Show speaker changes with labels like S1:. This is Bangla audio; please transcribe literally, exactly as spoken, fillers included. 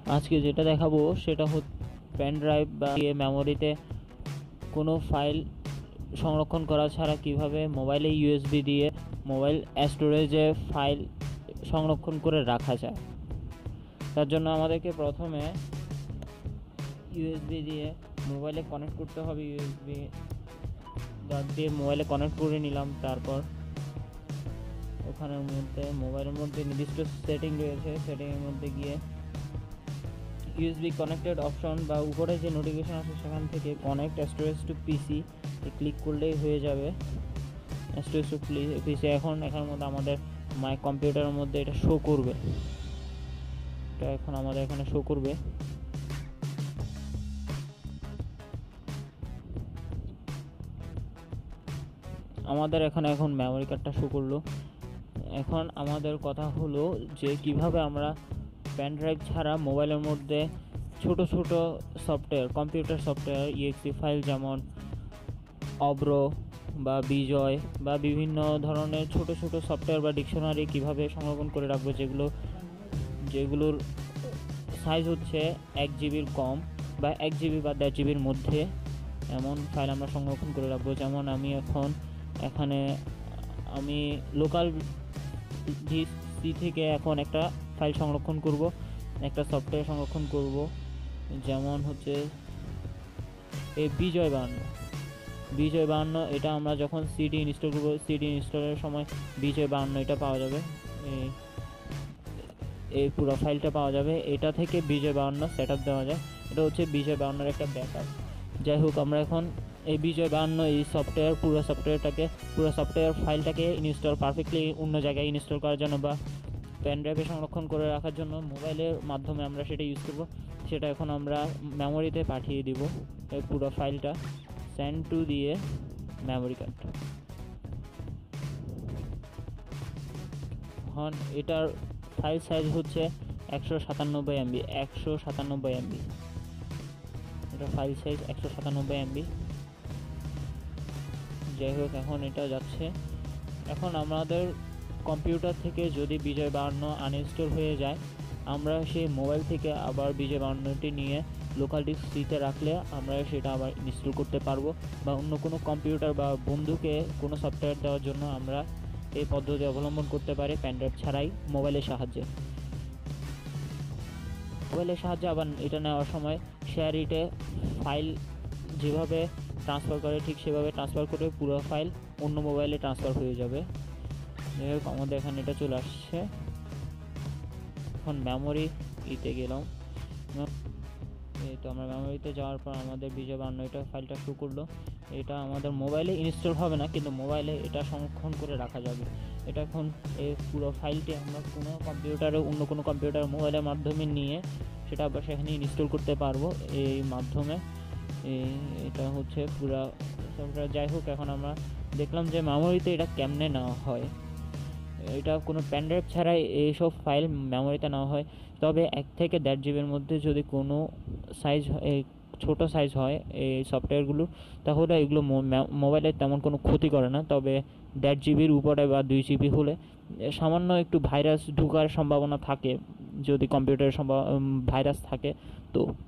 S1: আজকে যেটা দেখাবো সেটা হচ্ছে পেন ড্রাইভ বা মেমোরিতে কোনো ফাইল সংরক্ষণ করা ছাড়া কিভাবে মোবাইলে ইউএসবি দিয়ে মোবাইল স্টোরেজে ফাইল সংরক্ষণ করে রাখা যায়। তার জন্য আমাদেরকে প্রথমে ইউএসবি দিয়ে মোবাইলে কানেক্ট করতে হবে। ইউএসবি দিয়ে মোবাইলে কানেক্ট করে নিলাম। তারপর ওখানের মধ্যে মোবাইলের মধ্যে নির্দিষ্ট সেটিং রয়েছে, সেটিংয়ের মধ্যে গিয়ে ইউএসবি কানেক্টেড অপশন বা উপরে যে নোটিফিকেশন আসে সেখান থেকে connect storage to PC click করলেই হয়ে যাবে। স্টোরেজ টু পিসি এখন এখানের মধ্যে আমাদের মাই কম্পিউটারের মধ্যে এটা শো করবে। এটা এখন আমাদের এখানে শো করবে। আমাদের এখানে এখন মেমোরি কার্ডটা শো করলো। এখন আমাদের কথা হলো যে কিভাবে আমরা পেন ড্রাইভ ছাড়া মোবাইলের মধ্যে ছোট ছোট software, computer software, EXE file যেমন অব্র বা বিজয় বা বিভিন্ন ধরনের ছোট ছোট সফটওয়্যার বা ডিকশনারি কিভাবে সংরক্ষণ করে রাখবো, যেগুলো যেগুলোর সাইজ হচ্ছে এক জিবির কম বা এক জিবি বা দেড় জিবির মধ্যে, এমন ফাইল আমরা সংরক্ষণ করে রাখবো। যেমন আমি এখন এখানে আমি লোকাল ডিসি থেকে এখন একটা ফাইল সংরক্ষণ করব, একটা সফটওয়্যার সংরক্ষণ করব, যেমন হচ্ছে এই বিজয় বাহান্ন বিজয় বাহান্ন এটা আমরা যখন সিডি ইনস্টল করবো, সিডি ইনস্টলের সময় বিজয় বাহান্ন এটা পাওয়া যাবে, এই পুরো ফাইলটা পাওয়া যাবে। এটা থেকে বিজয় বাহান্ন সেট আপ দেওয়া যায়। এটা হচ্ছে বিজয় বাহান্নর একটা ব্যাকআপ। যাই হোক, আমরা এখন এই বিজয় বাহান্ন এই সফটওয়্যার পুরো সফটওয়্যারটাকে পুরো সফটওয়্যার ফাইলটাকে ইনস্টল পারফেক্টলি অন্য জায়গায় ইনস্টল করার জন্য বা পেন ড্রাইভে সংরক্ষণ করে রাখার জন্য মোবাইলের মাধ্যমে আমরা সেটা ইউজ করব। সেটা এখন আমরা মেমোরিতে পাঠিয়ে দিব। এই পুরো ফাইলটা সেন্ড টু দিয়ে মেমোরি কার্ড। এখন এটার ফাইল সাইজ হচ্ছে একশো সাতানব্বই এমবি একশো সাতানব্বই এমবি এটা ফাইল সাইজ একশো সাতানব্বই এমবি। যাই হোক, এখন এটা যাচ্ছে। এখন আমাদের কম্পিউটার থেকে যদি বিজয় বাহান্ন আনইনস্টল হয়ে যায়, আমরা সেই মোবাইল থেকে আবার বিজয় বাহান্নটি নিয়ে লোকাল ডিস্ক সিতে রাখলে আমরা সেটা আবার ইনস্টল করতে পারবো, বা অন্য কোনো কম্পিউটার বা বন্ধুকে কোনো সফটওয়্যার দেওয়ার জন্য আমরা এই পদ্ধতি অবলম্বন করতে পারি পেন ড্রাইভ ছাড়াই মোবাইলের সাহায্যে। মোবাইলের সাহায্যে আবার এটা নেওয়ার সময় শেয়ার ইটে ফাইল যেভাবে ট্রান্সফার করে ঠিক সেভাবে ট্রান্সফার করে পুরো ফাইল অন্য মোবাইলে ট্রান্সফার হয়ে যাবে। যাই হোক, আমাদের এখানে এটা চলে আসছে। এখন মেমোরি ইতে গেলাম। এই তো আমরা মেমোরিতে যাওয়ার পর আমাদের বিজয় বাহান্ন এটা ফাইলটা শো করলো। এটা আমাদের মোবাইলে ইনস্টল হবে না, কিন্তু মোবাইলে এটা সংরক্ষণ করে রাখা যাবে। এটা এখন এই পুরো ফাইলটি আমরা কোনো কম্পিউটারে অন্য কোনো কম্পিউটার মোবাইলের মাধ্যমে নিয়ে সেটা আবার সেখানে ইনস্টল করতে পারবো এই মাধ্যমে। এটা হচ্ছে পুরো সফটওয়্যার। যাই হোক, এখন আমরা দেখলাম যে মেমোরিতে এটা কেমনে নেওয়া হয়। এটা কোনো পেন ড্রাইভ ছাড়াই এইসব ফাইল মেমোরিতে নেওয়া হয়। তবে এক থেকে দেড় জিবির মধ্যে যদি কোনো সাইজ ছোটো সাইজ হয় এই সফটওয়্যারগুলো, তাহলে এগুলো মোবাইলে তেমন কোনো ক্ষতি করে না। তবে দেড় জিবির উপরে বা দুই জিবি হলে সামান্য একটু ভাইরাস ঢোকার সম্ভাবনা থাকে। যদি কম্পিউটারের সম্ভব ভাইরাস থাকে তো